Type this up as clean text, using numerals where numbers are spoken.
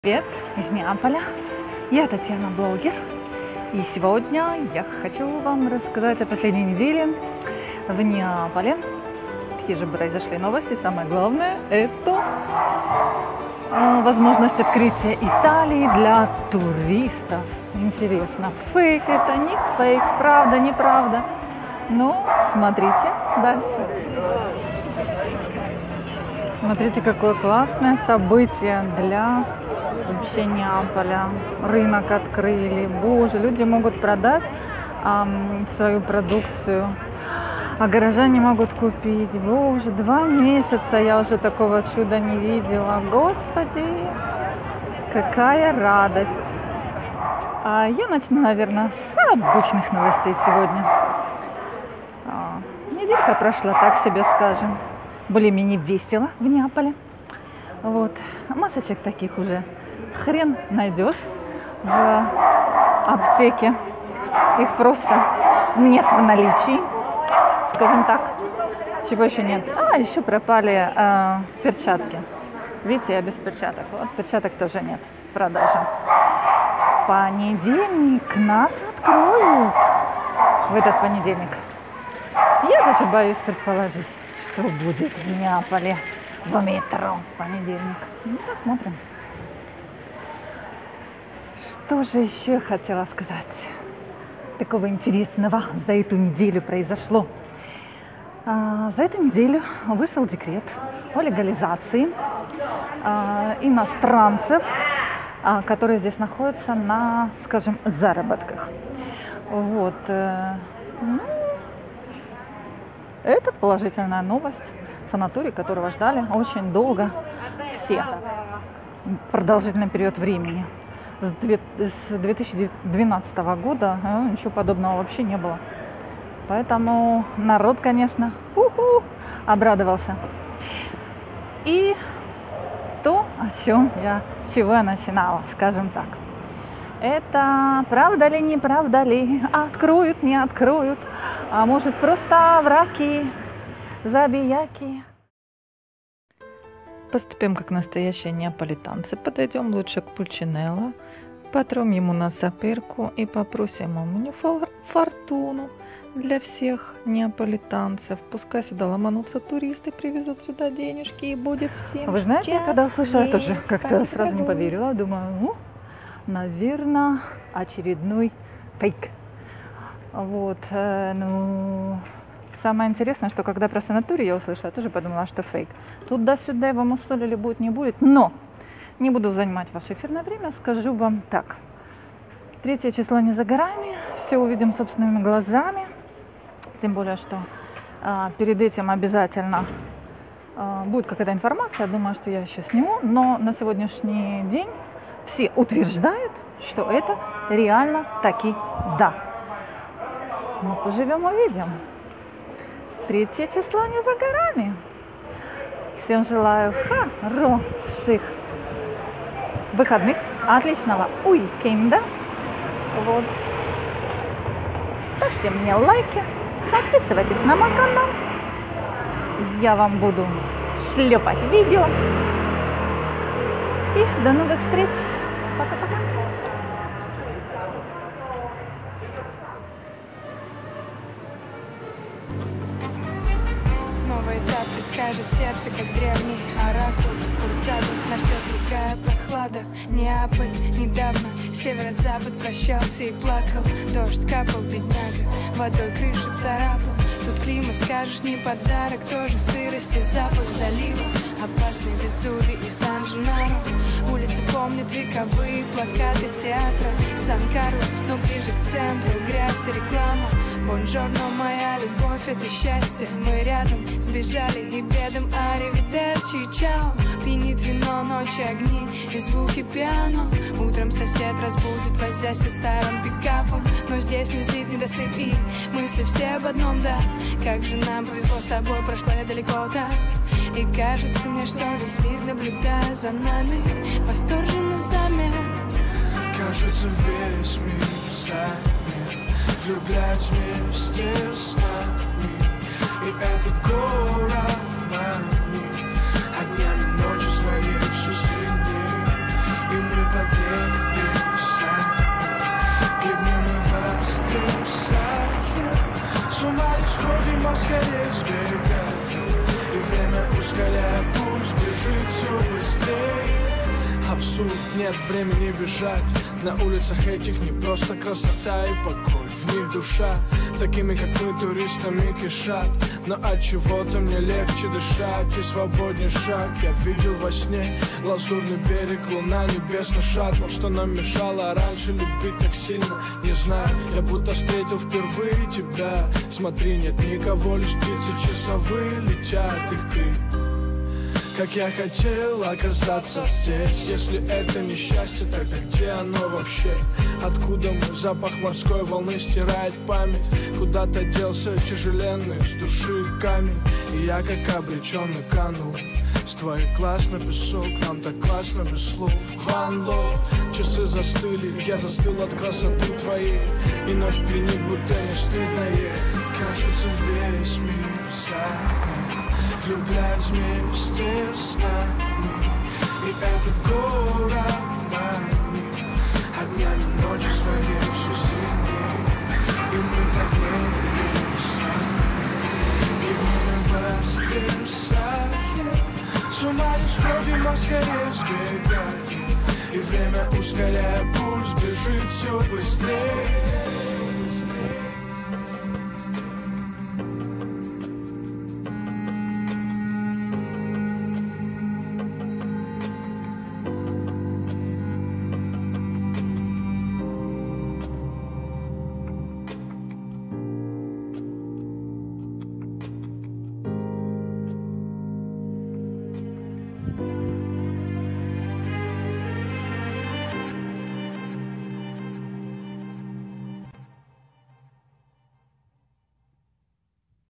Привет из Неаполя, я Татьяна, блогер, и сегодня я хочу вам рассказать о последней неделе в Неаполе. Какие же произошли новости, самое главное это возможность открытия Италии для туристов. Интересно, фейк это, не фейк, правда, неправда? Ну, смотрите дальше. Смотрите, какое классное событие для вообще Неаполя. Рынок открыли. Боже, люди могут продать свою продукцию, а горожане могут купить. Боже, 2 месяца я уже такого чуда не видела. Господи, какая радость. Я начну, наверное, с обычных новостей сегодня. Неделька прошла, так себе скажем. Более-менее весело в Неаполе. Вот. Масочек таких уже хрен найдешь в аптеке. Их просто нет в наличии. Скажем так. Чего еще нет? Еще пропали перчатки. Видите, я без перчаток. Вот перчаток тоже нет в продаже. В понедельник нас откроют. В этот понедельник. Я даже боюсь предположить, что будет в Неаполе в метро в понедельник. Ну, посмотрим. Что же еще я хотела сказать такого интересного за эту неделю произошло? За эту неделю вышел декрет о легализации иностранцев, которые здесь находятся на, скажем, заработках. Вот. Это положительная новость. Санаторий, которого ждали очень долго все. Продолжительный период времени. С 2012 года ничего подобного вообще не было. Поэтому народ, конечно, обрадовался. И то, с чего я начинала, скажем так. Это правда ли, неправда ли, откроют, не откроют, а может просто враки, забияки. Поступим как настоящие неаполитанцы. Подойдем лучше к Пульчинелло, потрем ему на сопирку и попросим у меня фортуну для всех неаполитанцев. Пускай сюда ломанутся туристы, привезут сюда денежки и будет всем. Вы знаете, я когда услышала, я тоже как-то сразу не поверила. Думаю, наверное, очередной фейк. Вот, самое интересное, что когда про санаторий я услышала, я тоже подумала, что фейк. Туда-сюда его мусолили, будет, не будет. Но не буду занимать ваше эфирное время, скажу вам так. 3 число не за горами, все увидим собственными глазами. Тем более, что перед этим обязательно будет какая-то информация. Думаю, что я еще сниму. Но на сегодняшний день все утверждают, что это реально таки да. Ну, поживем, увидим. 3 число не за горами. Всем желаю хороших выходных, отличного уикенда. Вот. Ставьте мне лайки, подписывайтесь на мой канал. Я вам буду шлепать видео. И до новых встреч. Пока-пока. Новый этап предскажет сердце, как древний оракул. Курсаду нас ждет другая прохлада. Неаполь недавно северо-запад прощался и плакал. Дождь капал, бедняга, водой крышу царапал. Тут климат, скажешь, не подарок, тоже сырость и запах залива. Опасный Везувий и Сан-Дженаро. Улицы помнят вековые плакаты театра Сан-Карло, но ближе к центру грязь и реклама. Бонжорно, моя любовь, это счастье. Мы рядом сбежали и бедом. Аривидерчи, чао. Пьянит вино, ночи, огни и звуки пиано. Утром сосед разбудит, возясь со старым пикапом. Но здесь не злит недосып и мысли все об одном, да. Как же нам повезло с тобой, прошло я далеко так. И кажется мне, что весь мир, наблюдая за нами, восторженно замер. Кажется, весь мир замер, влюблять вместе с нами. И этот город манит, а днями ночью своей все сильнее. И мы скорее сбегать, и время ускоряя пульс бежит все быстрее. Абсурд, нет времени бежать. На улицах этих не просто красота и покой, в них душа. Такими как мы туристами кишат, но от чего-то мне легче дышать и свободнее шаг. Я видел во сне лазурный берег, луна, небесный шаттл. Что нам мешало раньше любить так сильно, не знаю. Я будто встретил впервые тебя. Смотри, нет никого, лишь птицы часовые летят, их крик. Как я хотел оказаться здесь. Если это не счастье, тогда где оно вообще? Откуда мы? Запах морской волны стирает память. Куда-то делся тяжеленный с души камень. И я как обреченный канул с твоих глаз на песок. Нам так классно без слов. One love. Часы застыли, я застыл от красоты твоей. И ночь пьянит, будто не стыдно ей. Кажется, весь мир занят, влюблять вместе с нами. И этот город манит огнями ночи своей все сильнее. И мы поднялись, и мы воскресаем. С ума не сходим, а скорее сбегаем. И время ускоряя пульс бежит все быстрее.